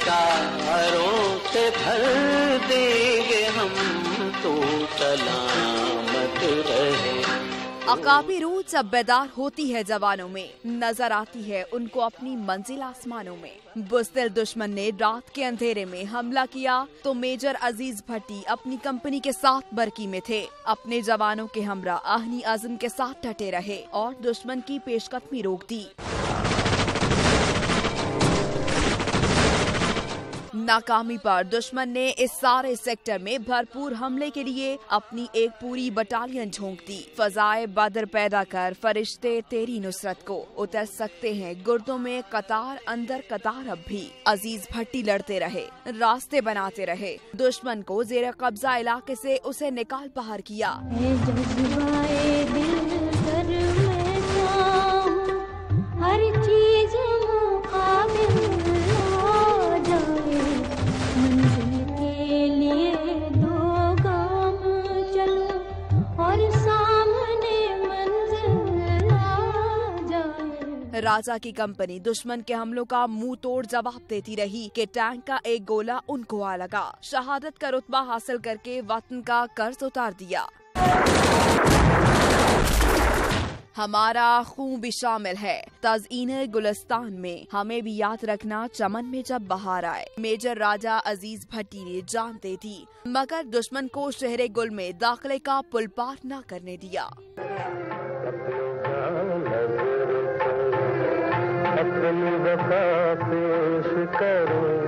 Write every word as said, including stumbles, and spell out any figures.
इशारों से भर देंगे हम, तो सलामत रहे। अकाबी रूह जब बेदार होती है जवानों में, नजर आती है उनको अपनी मंजिल आसमानों में। बुज़दिल दुश्मन ने रात के अंधेरे में हमला किया तो मेजर अजीज भट्टी अपनी कंपनी के साथ बरकी में थे। अपने जवानों के हमरा आहनी आज़म के साथ डटे रहे और दुश्मन की पेशकदमी रोक दी। नाकामी पर दुश्मन ने इस सारे सेक्टर में भरपूर हमले के लिए अपनी एक पूरी बटालियन झोंक दी। फजाए बदर पैदा कर फरिश्ते तेरी नुसरत को उतर सकते हैं गुर्दों में कतार अंदर कतार। अब भी अजीज भट्टी लड़ते रहे, रास्ते बनाते रहे, दुश्मन को जेर कब्जा इलाके से उसे निकाल बाहर किया। हर चीज राजा की कंपनी दुश्मन के हमलों का मुंह तोड़ जवाब देती रही कि टैंक का एक गोला उनको आ लगा। शहादत का रुतबा हासिल करके वतन का कर्ज उतार दिया। हमारा खून भी शामिल है तज़ईन गुलिस्तान में, हमें भी याद रखना चमन में जब बहार आए। मेजर राजा अजीज भट्टी ने जान दे दी, मगर दुश्मन को शहरे गुल में दाखिले का पुल पार न करने दिया। अपनी वफा पेश करो।